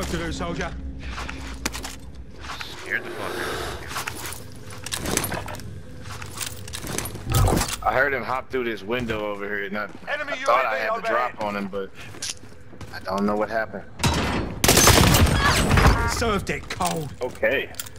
to do, soldier? Scared the fuck out. I heard him hop through this window over here, and I thought I had the drop on him, but I don't know what happened. Served it cold. Okay.